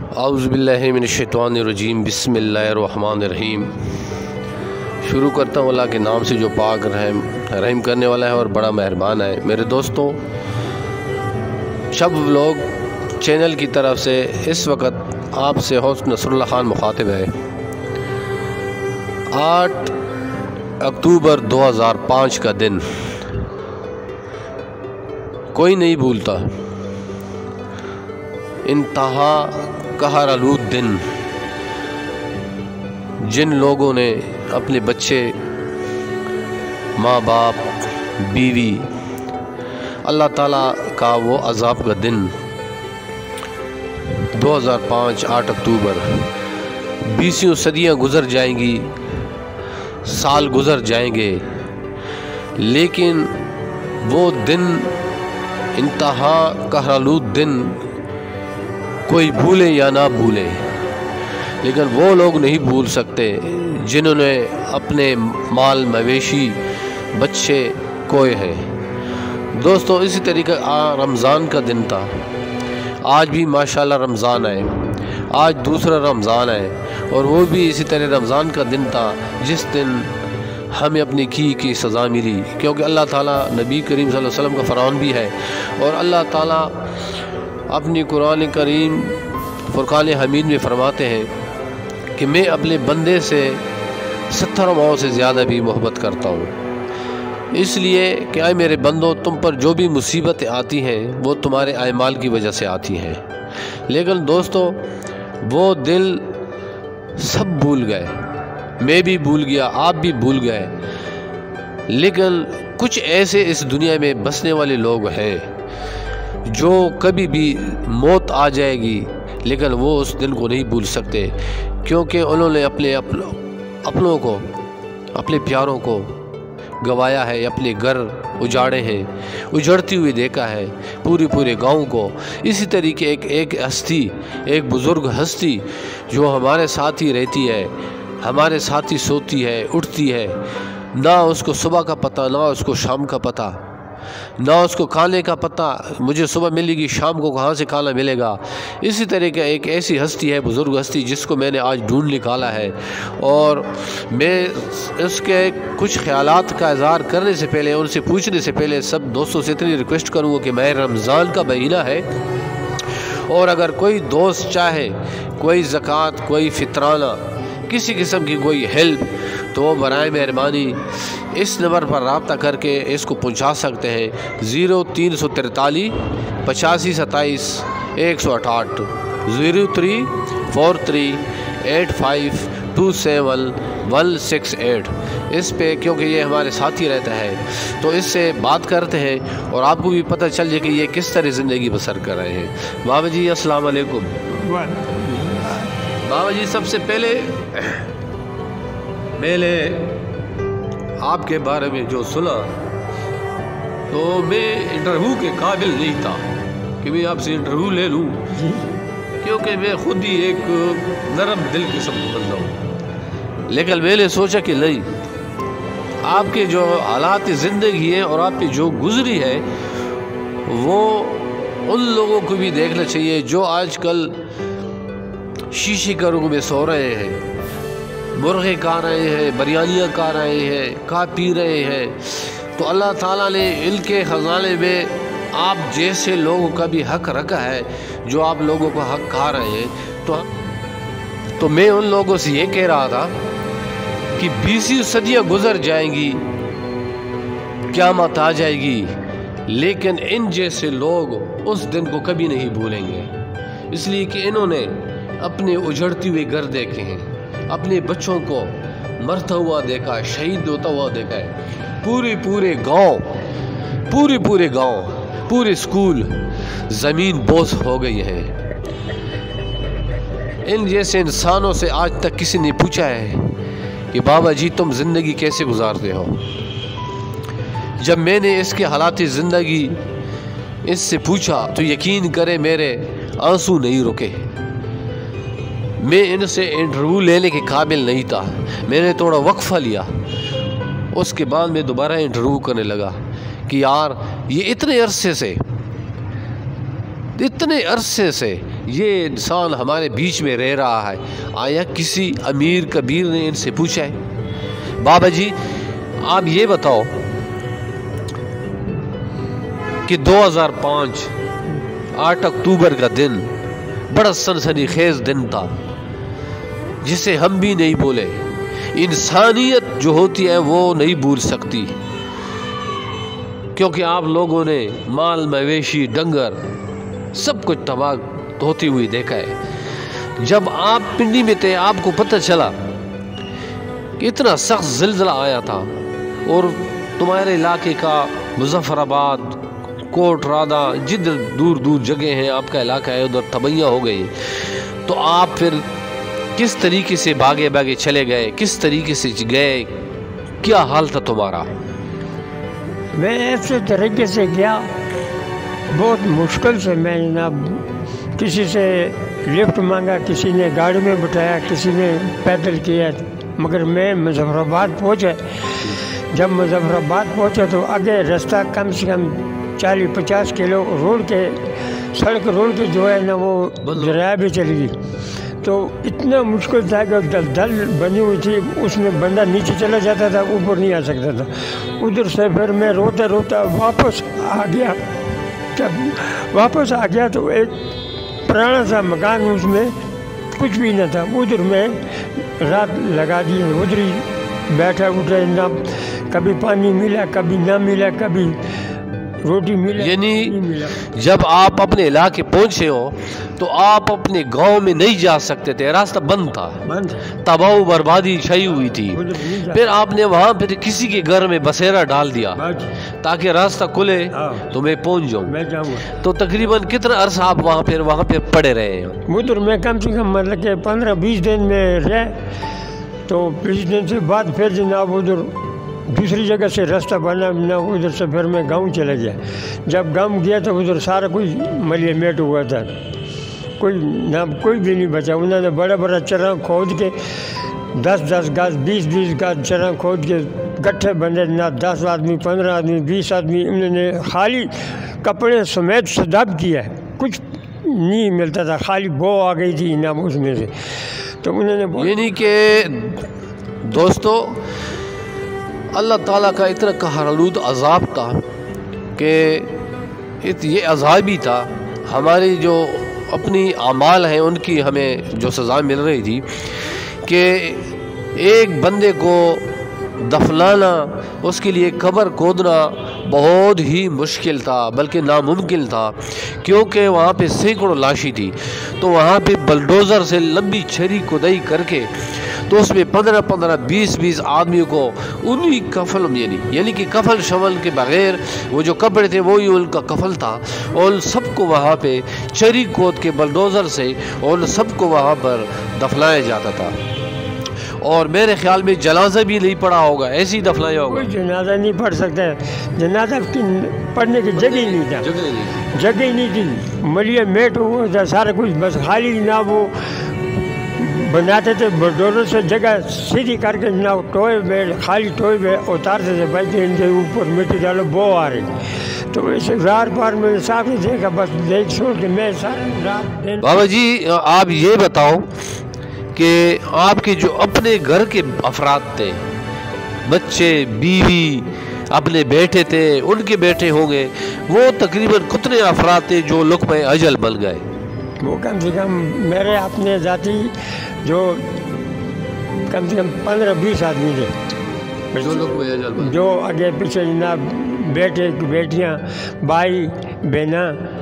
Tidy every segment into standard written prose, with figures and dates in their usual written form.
اعوذ باللہ من الشیطان الرجیم، بسم اللہ الرحمن الرحیم۔ شروع کرتا ہوں اللہ کے نام سے جو پاک رحم کرنے والا ہے اور بڑا مہربان ہے۔ میرے دوستوں، شب ولاگ چینل کی طرف سے اس وقت آپ سے ہوسٹ نصر اللہ خان مخاطب ہے۔ 8 اکتوبر 2005 کا دن کوئی نہیں بھولتا، انتہا قہر آلود دن، جن لوگوں نے اپنے بچے، ماں باپ، بیوی، اللہ تعالیٰ کا وہ عذاب کا دن 2005 8 اکتوبر 20 صدیاں گزر جائیں گی، سال گزر جائیں گے، لیکن وہ دن، انتہا قہر آلود دن کوئی بھولے یا نہ بھولے، لیکن وہ لوگ نہیں بھول سکتے جنہوں نے اپنے مال مویشی، بچے کھوئے ہیں۔ دوستو، اسی طریقہ رمضان کا دن تھا، آج بھی ماشاءاللہ رمضان ہے، آج دوسرا رمضان ہے، اور وہ بھی اسی طرح رمضان کا دن تھا جس دن ہمیں اپنی کی سزا ملی، کیونکہ اللہ تعالیٰ نبی کریم صلی اللہ علیہ وسلم کا فرمان بھی ہے، اور اللہ تعالیٰ اپنی قرآن کریم فرقان حمید میں فرماتے ہیں کہ میں اپنے بندے سے 70 ماؤں سے زیادہ بھی محبت کرتا ہوں، اس لیے کہ اے میرے بندوں، تم پر جو بھی مصیبتیں آتی ہیں وہ تمہارے اعمال کی وجہ سے آتی ہیں۔ لیکن دوستو، وہ دل سب بھول گئے، میں بھی بھول گیا، آپ بھی بھول گئے، لیکن کچھ ایسے اس دنیا میں بسنے والے لوگ ہیں جو کبھی بھی موت آ جائے گی لیکن وہ اس دن کو نہیں بھول سکتے، کیونکہ انہوں نے اپنوں کو، اپنے پیاروں کو گوایا ہے، اپنے گھر اجاڑے ہیں، اجڑتی ہوئی دیکھا ہے، پورے گاؤں کو۔ اسی طریقے ایک ہستی، ایک بزرگ ہستی جو ہمارے ساتھ ہی رہتی ہے، ہمارے ساتھ ہی سوتی ہے، اٹھتی ہے، نہ اس کو صبح کا پتہ، نہ اس کو شام کا پتہ، نہ اس کو کھانے کا پتہ، مجھے صبح ملے گی، شام کو کہاں سے کھانا ملے گا۔ اسی طریقے ایک ایسی ہستی ہے، بزرگ ہستی، جس کو میں نے آج ڈھونڈ نکالا ہے، اور میں اس کے کچھ خیالات کا اظہار کرنے سے پہلے، ان سے پوچھنے سے پہلے، سب دوستوں سے اتنی ریکویسٹ کروں گا کہ ماہ رمضان کا مہینہ ہے، اور اگر کوئی دوست چاہے کوئی زکوٰۃ، کوئی فطرانہ، کسی قسم کی کوئی ہیلپ، تو وہ برائے مہربانی اس نمبر پر رابطہ کر کے اس کو پہنچا سکتے ہیں۔ 0343 85 27 168 0343 85 27 168 اس پہ، کیونکہ یہ ہمارے ساتھ ہی رہتا ہے، تو اس سے بات کرتے ہیں اور آپ کو بھی پتہ چل جائے کہ یہ کس طرح زندگی بسر کر رہے ہیں۔ بابا جی السلام علیکم۔ بابا جی، سب سے پہلے میں نے آپ کے بارے میں جو سنا تو میں انٹرویو کے قابل نہیں تھا کہ میں آپ سے انٹرویو لے لوں، کیونکہ میں خود ہی ایک نرم دل قسم کا بندہ ہوں، لیکن میں نے سوچا کہ نہیں، آپ کے جو حالات زندگی ہے اور آپ پہ جو گزری ہے وہ ان لوگوں کو بھی دیکھنا چاہیے جو آج کل شیشے کے روم میں سو رہے ہیں، مرغے کھا رہے ہیں، بریانیاں کھا رہے ہیں، کھا پی رہے ہیں۔ تو اللہ تعالیٰ نے ان کے خزانے میں آپ جیسے لوگوں کا بھی حق رکھا ہے جو آپ لوگوں کو حق کھا رہے ہیں۔ تو میں ان لوگوں سے یہ کہہ رہا تھا کہ 20 صدیاں گزر جائیں گی، قیامت آ جائے گی، لیکن ان جیسے لوگ اس دن کو کبھی نہیں بھولیں گے، اس لیے کہ انہوں نے اپنے اجڑتی ہوئے گھر دیکھے ہیں، اپنے بچوں کو مرتا ہوا دیکھا ہے، شہید ہوتا ہوا دیکھا ہے، پورے گاؤں، پورے اسکول زمین بوس ہو گئی ہے۔ ان جیسے انسانوں سے آج تک کسی نے پوچھا ہے کہ بابا جی تم زندگی کیسے گزارتے ہو؟ جب میں نے اس کے حالات زندگی اس سے پوچھا تو یقین کرے میرے آنسو نہیں رکے۔ میں ان سے انٹرویو لینے کے قابل نہیں تھا، میں نے تھوڑا وقفہ لیا، اس کے بعد میں دوبارہ انٹرویو کرنے لگا کہ یار یہ اتنے عرصے سے یہ انسان ہمارے بیچ میں رہ رہا ہے، آیا کسی امیر کبیر نے ان سے پوچھا ہے؟ بابا جی آپ یہ بتاؤ کہ 2005 8 اکتوبر کا دن بڑا سنسنی خیز دن تھا، جسے ہم بھی نہیں بولے، انسانیت جو ہوتی ہے وہ نہیں بھول سکتی، کیونکہ آپ لوگوں نے مال مویشی ڈنگر سب کچھ تباہ ہوتی ہوئی دیکھا ہے۔ جب آپ پنڈی میں تھے آپ کو پتہ چلا کہ اتنا سخت زلزلہ آیا تھا اور تمہارے علاقے کا مظفر آباد، کوٹ رادہ، جدھر دور دور جگہ ہیں آپ کا علاقہ ہے ادھر تباہیاں ہو گئی، تو آپ پھر کس طریقے سے بھاگے چلے گئے، کس طریقے سے گئے، کیا حال تھا تمہارا؟ میں ایسے طریقے سے گیا، بہت مشکل سے، میں جناب کسی سے لفٹ مانگا، کسی نے گاڑی میں بٹھایا، کسی نے پیدل کیا، مگر میں مظفر آباد پہنچا۔ جب مظفر آباد پہنچا تو آگے رستہ کم سے کم 40-50 کلو روڈ کے سڑک روڈ کے جو ہے نا وہ دریا بھی چلی گئی، تو اتنا مشکل تھا کہ دلدل بنی ہوئی تھی، اس میں بندہ نیچے چلا جاتا تھا، اوپر نہیں آ سکتا تھا۔ ادھر سے پھر میں روتا روتا واپس آ گیا۔ جب واپس آ گیا تو ایک پرانا سا مکان، اس میں کچھ بھی نہ تھا، ادھر میں رات لگا دی، ادھر ہی بیٹھا اٹھا، نہ کبھی پانی ملا، کبھی نہ ملا، کبھی روٹی ملا، یعنی جب آپ اپنے علاقے پہنچے ہو تو آپ اپنے گاؤں میں نہیں جا سکتے تھے، راستہ بند تھا، تباہ و بربادی چھائی ہوئی تھی۔ پھر آپ نے وہاں پھر کسی کے گھر میں بسیرا ڈال دیا تاکہ راستہ کھلے تو میں پہنچ جاؤں۔ تو تقریباً کتنا عرصہ آپ وہاں پہ پڑے رہے ہیں؟ ادھر میں کم سے کم مطلب کہ 15-20 دن میں رہے، تو 20 دن سے بعد پھر جناب ادھر دوسری جگہ سے راستہ بنا نہ، ادھر سے پھر میں گاؤں چلا گیا۔ جب گاؤں گیا تو ادھر سارا کچھ ملیے میٹ ہوا تھا، کوئی بھی نہیں بچا۔ انہوں نے بڑا بڑا چراں کھود کے 10-10 گز 20-20 گز چراں کھود کے گٹھے بندے، نہ 10 آدمی 15 آدمی 20 آدمی، انہوں نے خالی کپڑے سمیت سداب کیا ہے، کچھ نہیں ملتا تھا، خالی بو آ گئی تھی نہ اس میں سے۔ تو انہوں نے یعنی کہ دوستو اللہ تعالیٰ کا اتنا قہرآلود عذاب تھا کہ یہ عذاب ہی تھا، ہماری جو اپنی اعمال ہیں ان کی ہمیں جو سزا مل رہی تھی کہ ایک بندے کو دفنانا، اس کے لیے قبر کھودنا بہت ہی مشکل تھا، بلکہ ناممکن تھا، کیونکہ وہاں پہ سینکڑوں لاشیں تھی۔ تو وہاں پہ بلڈوزر سے لمبی چھری کھدائی کر کے تو اس میں 15-15 20-20 آدمیوں کو انہی کفن یعنی کہ کفن شمل کے بغیر وہ جو کپڑے تھے وہی ان کا کفن تھا، اور سب کو وہاں پہ چھری کھود کے بلڈوزر سے اور سب کو وہاں پر دفنایا جاتا تھا۔ اور میرے خیال میں جنازہ بھی نہیں پڑا ہوگا، ایسے ہی دفنایا ہوگا۔ کوئی جنازہ نہیں پڑھ سکتا ہے، جنازہ پڑھنے کی جگہ ہی نہیں تھا، جگہ ہی نہیں تھی، ملیے میٹ ہوا تھا سارا کچھ، بس خالی نہ وہ بناتے تھے بلڈوزر سے جگہ سیدھی کر کے، نہ ٹوئے میں خالی ٹوئے میں اتارتے تھے، بھائی ان کے اوپر مٹی ڈالو بو آ رہی، تو اسے رات بار میں صاف نہیں دیکھا، بس دیکھ چھوڑ کے میں سارے رات۔ بابا جی آپ یہ بتاؤ کہ آپ کے جو اپنے گھر کے افراد تھے، بچے بیوی اپنے بیٹے تھے، ان کے بیٹے ہوں گے، وہ تقریباً کتنے افراد تھے جو لقمہ اجل بن گئے؟ وہ کم سے کم میرے اپنے ذاتی جو کم سے کم 15-20 آدمی تھے جو آگے پیچھے جناب بیٹے بیٹیاں بھائی بہنا،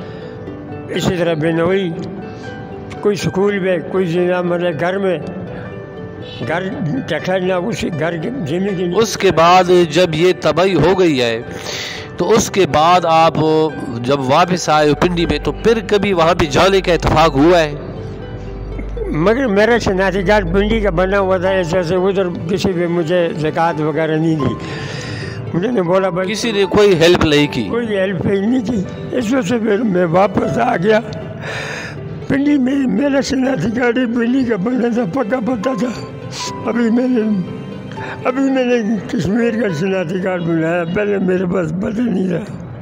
اسی طرح بہنوئی، کوئی سکول میں، کوئی جناب مطلب گھر میں، گھر ٹکھا اسی گھر کی زمین کی۔ اس کے بعد جب یہ تباہی ہو گئی ہے تو اس کے بعد آپ جب واپس آئے پنڈی میں تو پھر کبھی وہاں پہ جانے کا اتفاق ہوا ہے؟ مگر میرا شناختی کارڈ پنڈی کا بنا ہوا تھا، ایسے ایسے ادھر کسی بھی مجھے زکوٰۃ وغیرہ نہیں دی، انہوں نے بولا بھائی کسی نے کوئی ہیلپ نہیں کی، کوئی ہیلپ نہیں کی، اس وجہ سے پھر میں واپس آ گیا پنڈی میں۔ میرا شناختی کارڈ پنڈی کا بنا تھا، پکا پتا تھا۔ ابھی میں نے کشمیر کا شناختی کارڈ بنایا، پہلے میرے پاس پتہ نہیں تھا،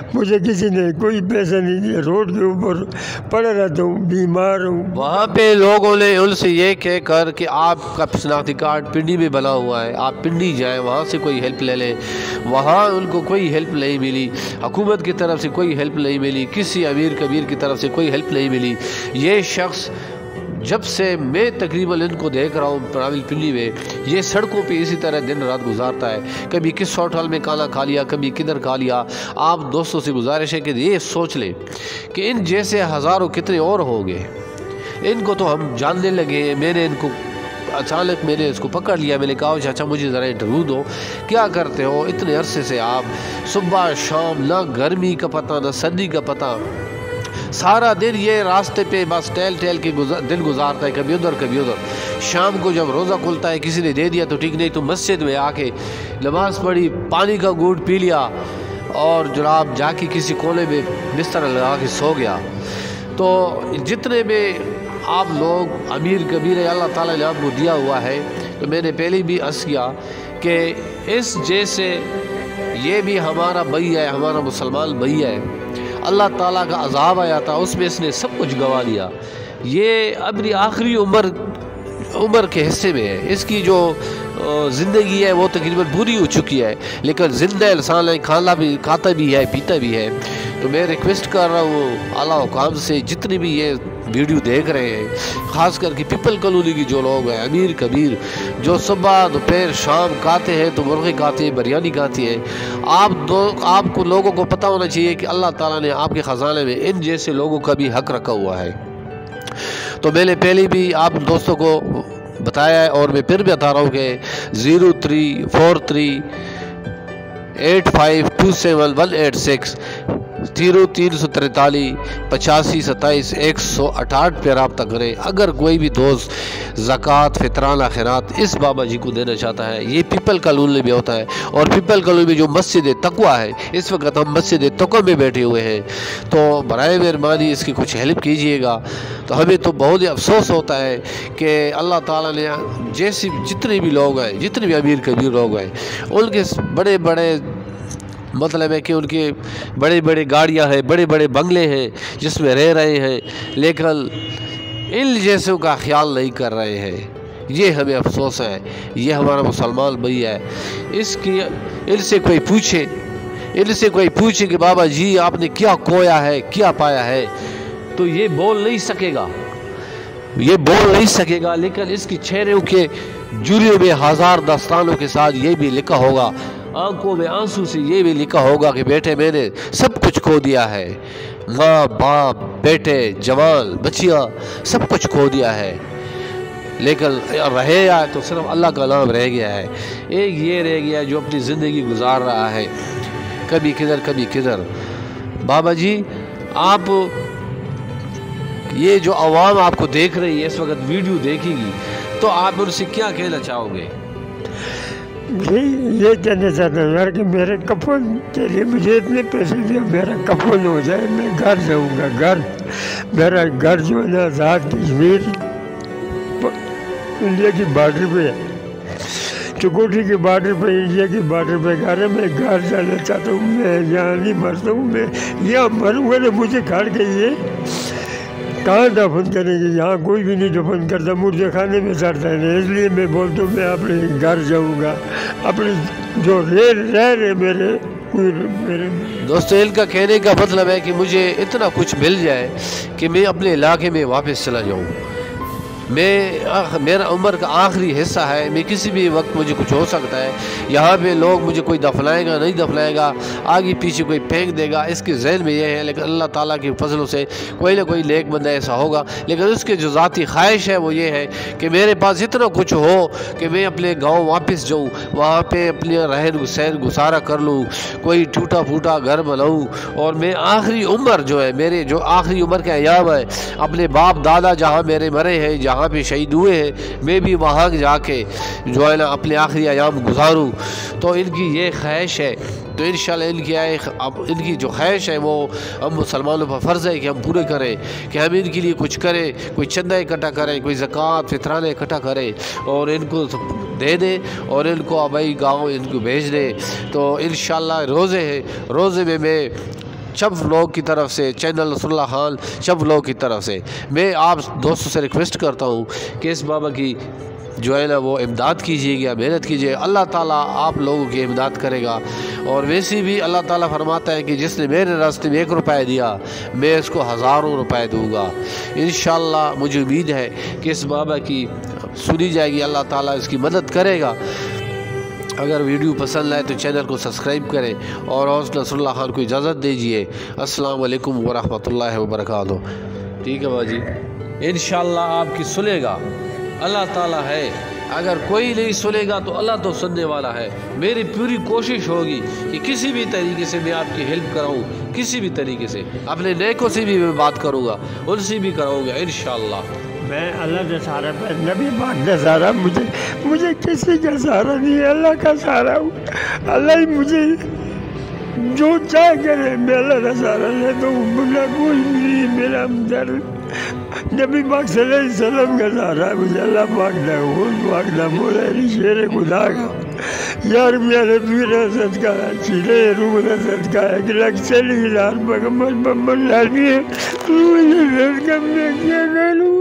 मुझे किसी ने कोई पैसा नहीं दिया, रोड के ऊपर पड़ा रहता हूँ, बीमार हूँ। वहाँ पे लोगों ने उनसे ये कह कर कि आपका शनाख्ती कार्ड पिंडी में बना हुआ है, आप पिंडी जाएं, वहाँ से कोई हेल्प ले लें। वहाँ उनको कोई हेल्प नहीं मिली, हुकूमत की तरफ से कोई हेल्प नहीं मिली, किसी अमीर कबीर की तरफ से कोई हेल्प नहीं मिली। ये शख्स जब से मैं तकरीबन इनको देख रहा हूँ रावलपिंडी में, ये सड़कों पे इसी तरह दिन रात गुजारता है। कभी किस होटल में खाना खा लिया, कभी किधर खा लिया। आप दोस्तों से गुजारिश है कि ये सोच लें कि इन जैसे हज़ारों कितने और होंगे। इनको तो हम जानने लगे। मैंने इनको अचानक मैंने इसको पकड़ लिया, मैंने कहा चाचा मुझे ज़रा इंटरव्यू दो, क्या करते हो इतने अरसे से आप, सुबह शाम, ना गर्मी का पता ना सर्दी का पता, सारा दिन ये रास्ते पे बस टहल टहल के दिन गुजारता है, कभी उधर कभी उधर। शाम को जब रोज़ा खुलता है, किसी ने दे दिया तो ठीक, नहीं तो मस्जिद में आके नमाज पढ़ी, पानी का घूंट पी लिया और जनाब जाके किसी कोने में बिस्तर लगा के सो गया। तो जितने में आप लोग अमीर कबीर है, अल्लाह ताला ने आपको दिया हुआ है। तो मैंने पहले भी अर्ज़ किया कि इस जैसे ये भी हमारा भई है, हमारा मुसलमान भई है। अल्लाह ताला का अज़ाब आया था, उसमें इसने सब कुछ गंवा दिया। ये अपनी आखिरी उम्र के हिस्से में है, इसकी जो ज़िंदगी है वो तकरीबन पूरी हो चुकी है, लेकिन ज़िंदा इंसान है, खाता भी है, पीता भी है। तो मैं रिक्वेस्ट कर रहा हूँ आला हुकाम से, जितने भी ये वीडियो देख रहे हैं, ख़ास करके पीपल कॉलोनी की जो लोग हैं, अमीर कबीर, जो सुबह दोपहर शाम खाते हैं, तो मुर्गे खाते हैं, बिरयानी खाती है। आपको लोगों को पता होना चाहिए कि अल्लाह ताला ने आपके ख़जाने में इन जैसे लोगों का भी हक़ रखा हुआ है। तो मैंने पहले भी आप दोस्तों को बताया है और मैं फिर भी बता रहा हूँ कि 0343 8527 186 85 27 168 पे रब्ता करें। अगर कोई भी दोस्त ज़कात, फ़ितराना, खैरात इस बाबा जी को देना चाहता है, ये पीपल कॉलोनी में होता है। और पीपल कॉलोनी में जो मस्जिद तक़वा है, इस वक्त हम मस्जिद तक़वा में बैठे हुए हैं, तो बराए मेहरबानी इसकी कुछ हेल्प कीजिएगा। तो हमें तो बहुत ही अफसोस होता है कि अल्लाह ताला ने जितने भी लोग हैं, जितने भी अमीर कबीर लोग हैं, उनके बड़े बड़े मतलब है कि उनके बड़े बड़े गाड़ियां हैं, बड़े बड़े बंगले हैं जिसमें रह रहे हैं, लेकिन इन जैसों का ख्याल नहीं कर रहे हैं। ये हमें अफसोस है। ये हमारा मुसलमान भाई है, इनसे कोई पूछे कि बाबा जी आपने क्या खोया है, क्या पाया है, तो ये बोल नहीं सकेगा, लेकिन इसकी चेहरे के जुरियों में हज़ार दास्तानों के साथ ये भी लिखा होगा, आंखों में आंसू से ये भी लिखा होगा कि बेटे मैंने सब कुछ खो दिया है, माँ बाप, बेटे, जवान, बच्चियाँ, सब कुछ खो दिया है, लेकिन रहे या तो सिर्फ अल्लाह का नाम रह गया है। एक ये रह गया जो अपनी ज़िंदगी गुजार रहा है, कभी किधर कभी किधर। बाबा जी आप, ये जो आवाम आपको देख रही है, इस वक्त वीडियो देखेगी, तो आप उनसे क्या कहना चाहोगे? ये कहना चाहता हूँ यार कि मेरे कफन के लिए मुझे इतने पैसे दिए, मेरा कफन हो जाए, मैं घर जाऊँगा। मेरा घर जो है ना आज़ाद कश्मीर इंडिया की बॉर्डर पे है, चकोठी के बॉर्डर पे, इंडिया की बॉर्डर पे घर है। मैं घर जाना चाहता हूँ, मैं यहाँ नहीं मरता हूँ, मैं यहाँ मरूँगा ना मुझे खाड़ के ये कहाँ दफन करेंगे, यहाँ कोई भी नहीं दफन करता, मुर्दे खाने में चढ़ता है। इसलिए मैं बोलता हूँ मैं अपने घर जाऊँगा, अपने जो रह रहे मेरे दोस्तों। इनका कहने का मतलब है कि मुझे इतना कुछ मिल जाए कि मैं अपने इलाके में वापस चला जाऊँ। मेरा उम्र का आखिरी हिस्सा है, मैं किसी भी वक्त मुझे कुछ हो सकता है। यहाँ पे लोग मुझे कोई दफनाएगा नहीं दफनाएगा, आगे पीछे कोई फेंक देगा, इसके जहन में ये है। लेकिन अल्लाह ताला की फजलों से कोई ना कोई नेक बंदा ऐसा होगा। लेकिन उसके जो ज़ाती ख्वाहिश है वो ये है कि मेरे पास इतना कुछ हो कि मैं अपने गाँव वापस जाऊँ, वहाँ पर अपने रहन सहन गुजारा कर लूँ, कोई टूटा फूटा घर बनाऊँ, और मैं आखिरी उम्र जो है, मेरे जो आखिरी उम्र के अयाम है, अपने बाप दादा जहाँ मेरे मरे हैं, जहाँ पे शहीद हुए हैं, मैं भी वहाँ जाके जो है ना अपने आखिरी अयाम गुजारूँ। तो इनकी ये ख्वाहिश है। तो इंशाल्लाह इनकी जो ख्वाहिश है वो हम मुसलमानों पर फ़र्ज़ है कि हम पूरे करें, कि हम इनके लिए कुछ करें, कोई चंदा इकट्ठा करें, कोई ज़कात फ़ितराना इकट्ठा करें और इनको दे दें और इनको आबाई गाँव इनको भेज दें। तो इंशाल्लाह रोज़े में मैं चब व्लॉग की तरफ से, चैनल नसरुल्लाह खान चब व्लॉग की तरफ से मैं आप दोस्तों से रिक्वेस्ट करता हूँ कि इस बाबा की जो है ना वो इमदाद कीजिएगा, मेहनत कीजिए, अल्लाह ताला आप लोगों की इमदाद करेगा। और वैसे भी अल्लाह ताला फरमाता है कि जिसने मेरे रास्ते में 1 रुपया दिया मैं इसको हज़ारों रुपए दूँगा। इंशाअल्लाह मुझे उम्मीद है कि इस बाबा की सुनी जाएगी, अल्लाह ताला इसकी मदद करेगा। अगर वीडियो पसंद आए तो चैनल को सब्सक्राइब करें और हौस नसरुल्लाह खान को इजाज़त दीजिए। अस्सलाम वालेकुम वरहमतुल्लाहि वबरकातुहू। ठीक है बाजी, इंशाअल्लाह आपकी सुनेगा अल्लाह ताला है, अगर कोई नहीं सुनेगा तो अल्लाह तो सुनने वाला है। मेरी पूरी कोशिश होगी कि किसी भी तरीके से मैं आपकी हेल्प कराऊं, किसी भी तरीके से अपने नेकों से भी मैं बात करूंगा, उनसे भी कराऊंगा इंशाअल्लाह। मैं अल्लाह का सहारा पर, नबी पाक का सहारा, मुझे किसी का सहारा नहीं है, अल्लाह का सहारा हूँ। अल्लाह ही मुझे जो चाहे करे, मैं अल्लाह का सहारा लेता हूँ, मुझे कोई नहीं मेरा हमदर्द। नबी पाक सल्लल्लाहु अलैहि वसल्लम का सहारा है मुझे, अल्लाह पाक ना हो पाक ना बोला शेर खुदा का यार मेरे पीर सदका है, चीले रूह का सदका है कि लग चली लाल मगमल बम्बल लाली है, मुझे सदका मैं क्या करूँ।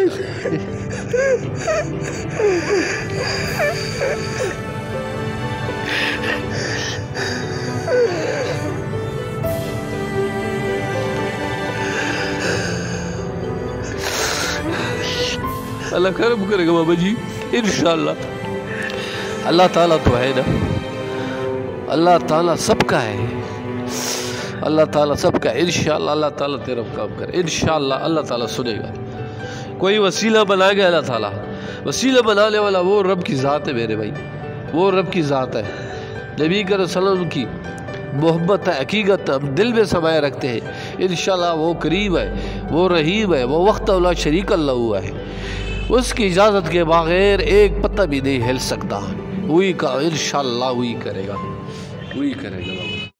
अल्लाह करम करेगा बाबा जी इंशाअल्लाह। अल्लाह ताला तो है ना, अल्लाह ताला सबका है, अल्लाह ताला सबका है। इंशाअल्लाह अल्लाह ताला तेरा काम करे, इंशाअल्लाह अल्लाह ताला सुनेगा। कोई वसीला बनाएगा अल्लाह ताला, वसीला बनाने वाला वो रब की ज़ात है मेरे भाई, वो रब की ज़ात है। नबी कर सल्लल्लाहु की मोहब्बत है, हकीकत हम दिल में समाये रखते हैं। इंशाअल्लाह वो करीब है, वो रहीम है, वो वक्त औला शरीक अल्लाह हुआ है, उसकी इजाज़त के बगैर एक पत्ता भी नहीं हिल सकता। वही का इंशाअल्लाह वही करेगा, वही करेगा।